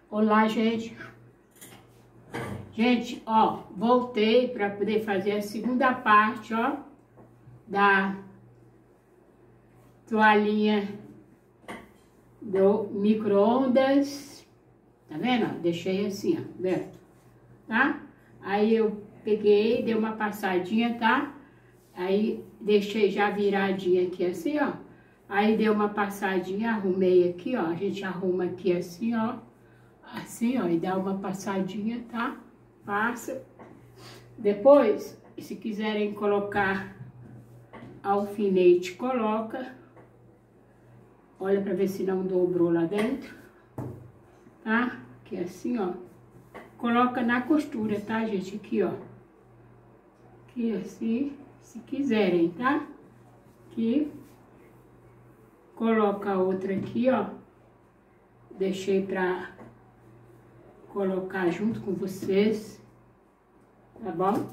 Olá, gente. Gente, ó, voltei para poder fazer a segunda parte, ó, da toalhinha do micro-ondas. Tá vendo? Deixei assim, ó, aberto, tá? Aí eu peguei, dei uma passadinha, tá? Aí deixei já viradinha aqui assim, ó. Aí dei uma passadinha, arrumei aqui, ó. A gente arruma aqui assim, ó. Assim, ó, e dá uma passadinha, tá? Passa. Depois, se quiserem colocar alfinete, coloca. Olha pra ver se não dobrou lá dentro, tá? Aqui assim, ó. Coloca na costura, tá, gente? Aqui, ó. Aqui assim, se quiserem, tá? Aqui. Coloca a outra aqui, ó. Deixei pra colocar junto com vocês, tá bom?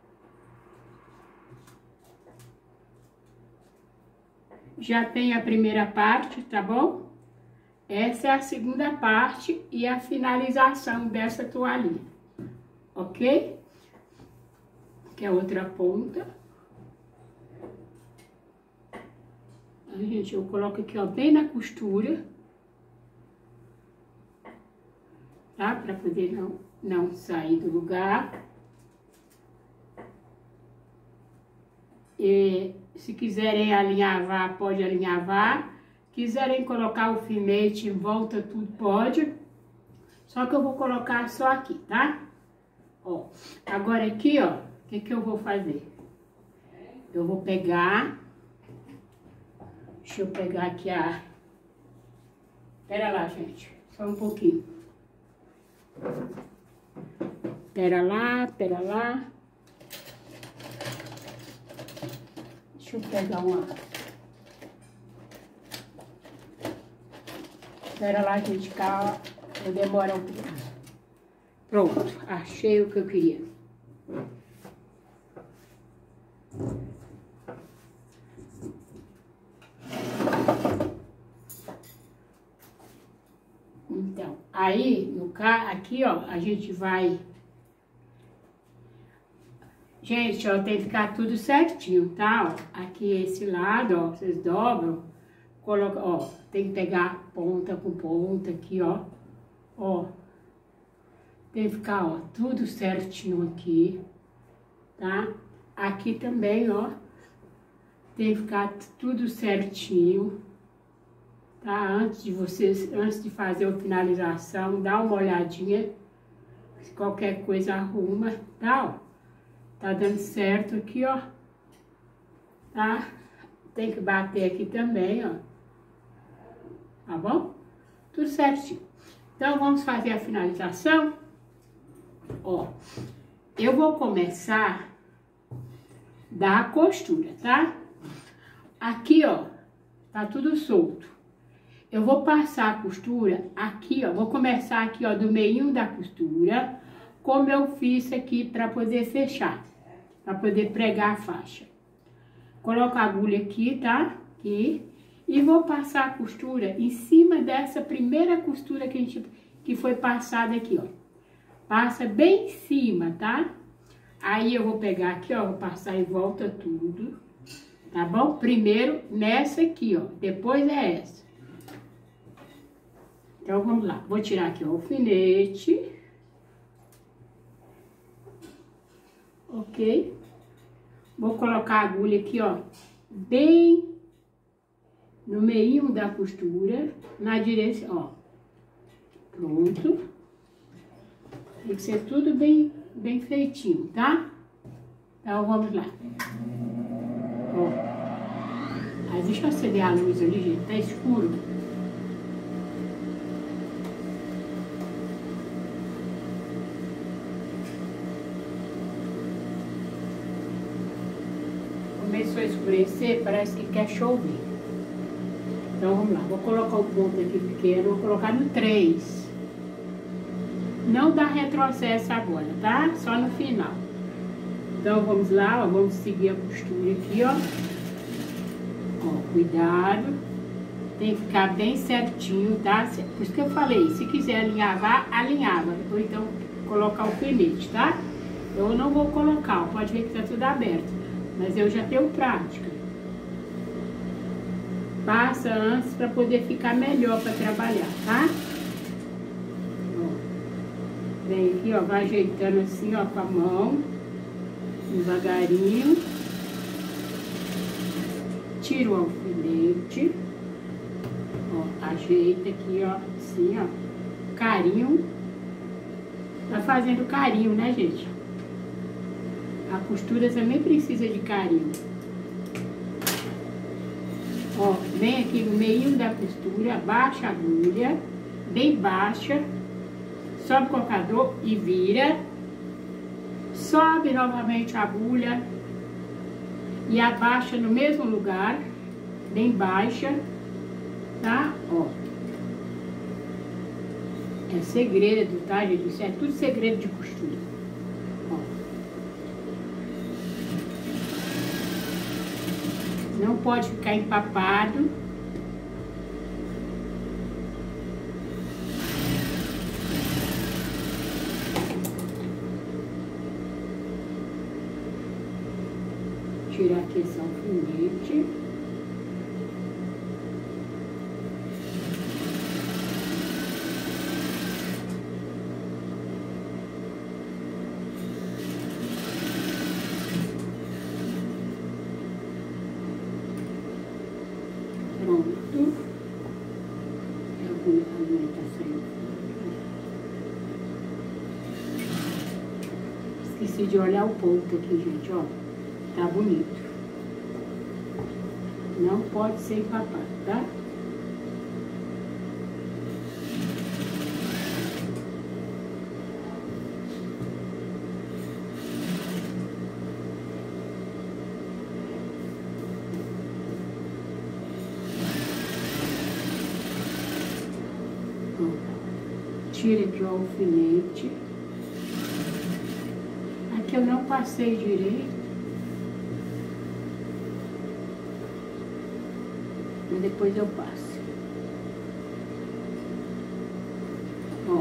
Já tem a primeira parte, tá bom? Essa é a segunda parte e a finalização dessa toalhinha, ok? Aqui é a outra ponta. Aí, gente, eu coloco aqui, ó, bem na costura, tá? Pra poder não sair do lugar. E se quiserem alinhavar, pode alinhavar. Quiserem colocar alfinete em volta, tudo pode. Só que eu vou colocar só aqui, tá? Ó, agora aqui, ó, o que eu vou fazer? Eu vou pegar... Deixa eu pegar aqui a... Pera lá, gente, só um pouquinho. Pera lá. Deixa eu pegar uma... Pera lá, gente, calma. Vou demorar um pouquinho. Pronto, achei o que eu queria. Então, aí, no aqui, ó, a gente vai... Gente, ó, tem que ficar tudo certinho, tá? Ó, aqui esse lado, ó, vocês dobram, coloca, ó, tem que pegar ponta com ponta aqui, ó. Ó, tem que ficar, ó, tudo certinho aqui, tá? Aqui também, ó, tem que ficar tudo certinho, tá? Antes de fazer a finalização, dá uma olhadinha, se qualquer coisa arruma, tá? Ó, tá dando certo aqui, ó, tá? Tem que bater aqui também, ó, tá bom? Tudo certinho. Então, vamos fazer a finalização. Ó, eu vou começar da costura, tá? Aqui, ó, tá tudo solto. Eu vou passar a costura aqui, ó, vou começar aqui, ó, do meinho da costura, como eu fiz aqui para poder fechar, para poder pregar a faixa. Coloco a agulha aqui, tá? Aqui. E vou passar a costura em cima dessa primeira costura que foi passada aqui, ó. Passa bem em cima, tá? Aí eu vou pegar aqui, ó, vou passar em volta tudo, tá bom? Primeiro nessa aqui, ó, depois é essa. Então, vamos lá. Vou tirar aqui o alfinete. Ok? Vou colocar a agulha aqui, ó, bem no meio da costura, na direção, ó. Pronto. Tem que ser tudo bem feitinho, tá? Então, vamos lá. Ó. Aí, deixa eu acender a luz ali, gente. Tá escuro. Começou a escurecer, parece que quer chover. Então, vamos lá. Vou colocar o ponto aqui pequeno, vou colocar no 3. Não dá retrocesso agora, tá? Só no final. Então, vamos lá, ó, vamos seguir a costura aqui, ó. Ó, cuidado. Tem que ficar bem certinho, tá? Por isso que eu falei, se quiser alinhavar, alinhava. Ou então colocar o alfinete, tá? Eu não vou colocar, pode ver que tá tudo aberto. Mas eu já tenho prática. Passa antes para poder ficar melhor para trabalhar, tá? Ó, vem aqui, ó, vai ajeitando assim, ó, com a mão, devagarinho. Tira o alfinete, ó, ajeita aqui, ó, assim, ó, carinho. Tá fazendo carinho, né, gente? A costura também precisa de carinho. Ó, vem aqui no meio da costura, baixa a agulha, bem baixa, sobe o colocador e vira, sobe novamente a agulha e abaixa no mesmo lugar, bem baixa, tá? Ó, é segredo, tá, gente? Isso é tudo segredo de costura. Ó. Não pode ficar empapado. Tirar aqui esse alfinete. Pronto. A agulha tá saindo. Esqueci de olhar o ponto aqui, gente, ó. Tá bonito. Não pode ser empapado, tá? Tira aqui o alfinete. Aqui eu não passei direito. Mas depois eu passo. Ó.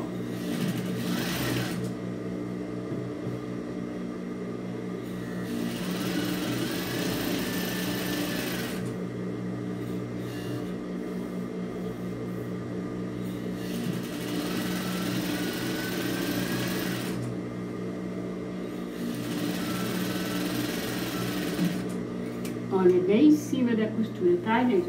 Olha, bem em cima da costura, tá, gente?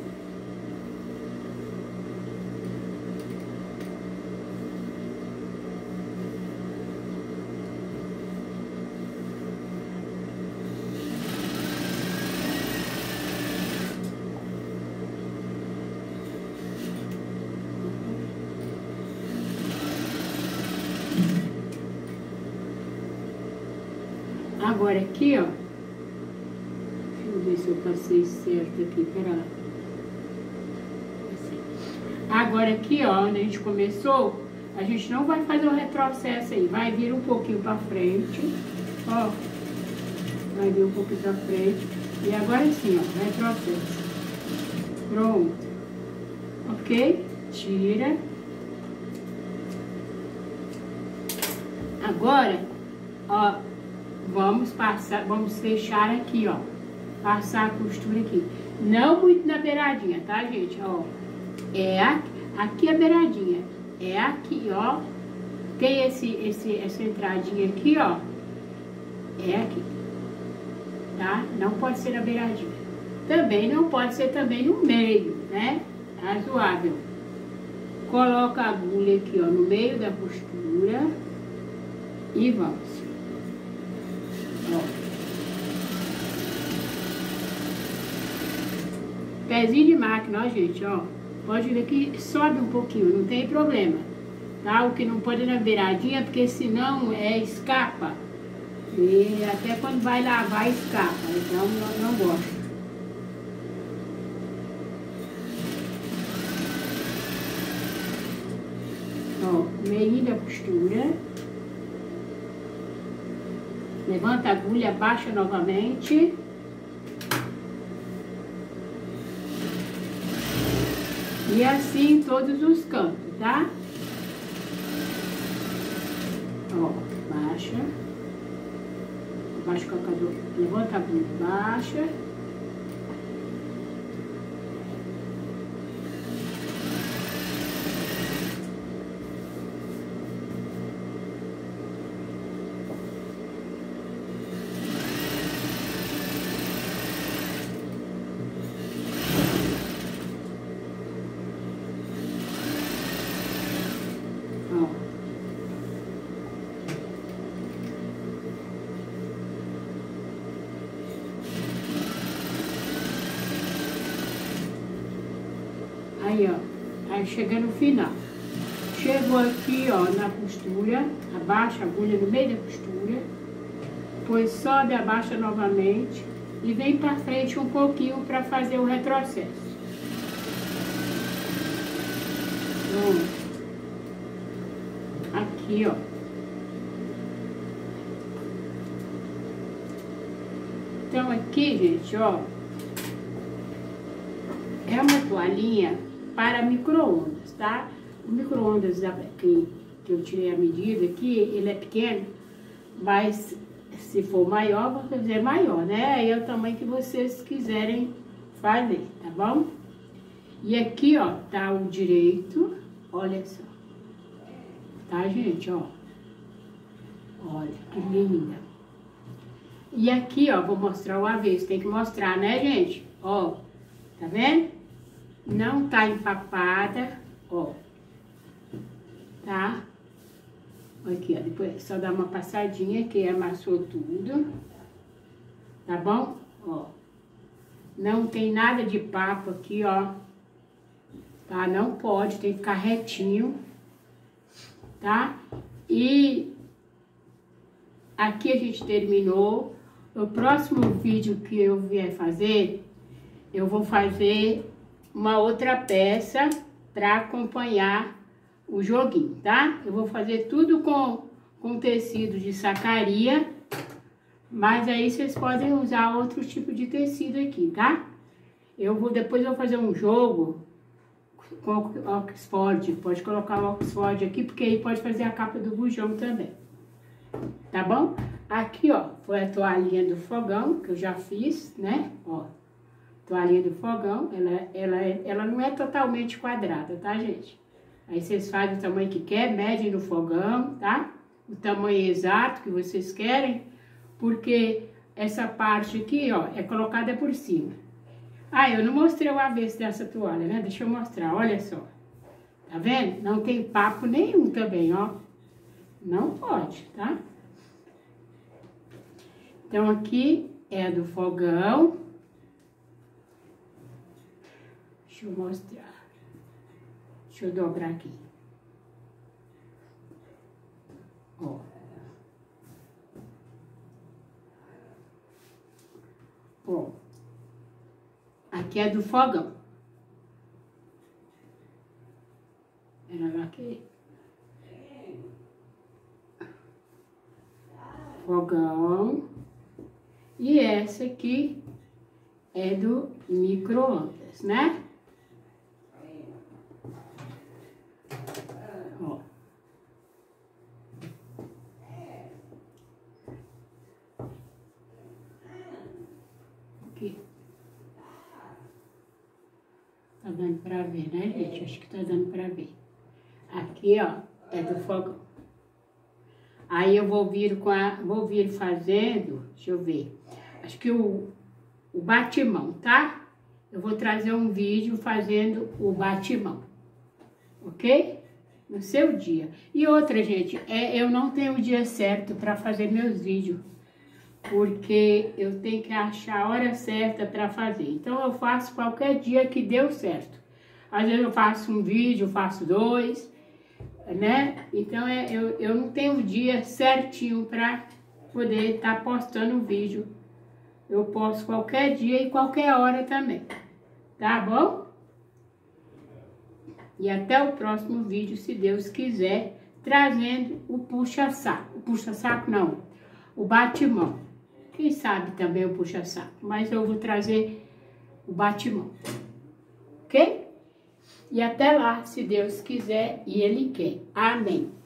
Agora aqui, ó. Deixa eu ver se eu passei certo aqui, pera lá. Assim. Agora aqui, ó, onde a gente começou, a gente não vai fazer o retrocesso aí. Vai vir um pouquinho pra frente, ó. Vai vir um pouquinho pra frente. E agora sim, ó, retrocesso. Pronto. Ok? Tira. Agora, ó, vamos passar, vamos fechar aqui, ó. Passar a costura aqui. Não muito na beiradinha, tá, gente? Ó, é aqui a beiradinha. É aqui, ó. Tem essa entradinha aqui, ó. É aqui. Tá? Não pode ser na beiradinha. Também não pode ser também no meio, né? Razoável. Coloca a agulha aqui, ó, no meio da costura. E vamos. Ó. Pezinho de máquina, ó, gente, ó. Pode ver que sobe um pouquinho, não tem problema. Tá? O que não pode é na beiradinha, porque senão escapa. E até quando vai lavar, escapa. Então, não gosto. Ó, meio da costura. Levanta a agulha, abaixa novamente. E assim em todos os cantos, tá? Ó, baixa. Baixa o cacador. Levanta a bunda, baixa. Aí, ó, aí chega no final. Chegou aqui, ó, na costura, abaixa a agulha no meio da costura, depois sobe, abaixa novamente e vem pra frente um pouquinho para fazer o retrocesso. Pronto. Aqui, ó. Então aqui, gente, ó, é uma toalhinha para micro-ondas, tá? O micro-ondas que eu tirei a medida aqui, ele é pequeno, mas se for maior, vou fazer maior, né? Aí é o tamanho que vocês quiserem fazer, tá bom? E aqui, ó, tá o direito, olha só. Tá, gente, ó. Olha, que linda. E aqui, ó, vou mostrar o avesso, tem que mostrar, né, gente? Ó, tá vendo? Não tá empapada, ó. Tá? Aqui, ó, depois só dá uma passadinha que amassou tudo. Tá bom? Ó. Não tem nada de papo aqui, ó. Tá? Não pode, tem que ficar retinho. Tá? E aqui a gente terminou. O próximo vídeo que eu vier fazer, eu vou fazer uma outra peça para acompanhar o joguinho, tá? Eu vou fazer tudo com tecido de sacaria, mas aí vocês podem usar outro tipo de tecido aqui, tá? Depois eu vou fazer um jogo com Oxford, pode colocar o Oxford aqui, porque aí pode fazer a capa do bujão também, tá bom? Aqui, ó, foi a toalhinha do fogão, que eu já fiz, né? Ó, toalhinha do fogão, ela não é totalmente quadrada, tá, gente? Aí vocês fazem o tamanho que quer, medem no fogão, tá? O tamanho exato que vocês querem, porque essa parte aqui, ó, é colocada por cima. Ah, eu não mostrei o avesso dessa toalha, né? Deixa eu mostrar, olha só. Tá vendo? Não tem papo nenhum também, ó. Não pode, tá? Então, aqui é a do fogão. Deixa eu mostrar. Deixa eu dobrar aqui. Ó. Ó. Aqui é do fogão. Era aqui. Fogão. E essa aqui é do micro-ondas, né? Ó. Aqui. Tá dando pra ver, né, gente? Acho que tá dando pra ver. Aqui, ó, é do fogão. Aí eu vou vir fazendo, deixa eu ver, acho que o batimão, tá? Eu vou trazer um vídeo fazendo o batimão, ok? No seu dia. E outra, gente, eu não tenho o dia certo para fazer meus vídeos, porque eu tenho que achar a hora certa para fazer. Então eu faço qualquer dia que deu certo. Às vezes eu faço um vídeo, faço dois, né? Então eu não tenho um dia certinho para poder estar postando um vídeo. Eu posto qualquer dia e qualquer hora também, tá bom? E até o próximo vídeo, se Deus quiser, trazendo o puxa-saco. O puxa-saco não, o batimão. Quem sabe também o puxa-saco, mas eu vou trazer o batimão, ok? E até lá, se Deus quiser e Ele quer. Amém.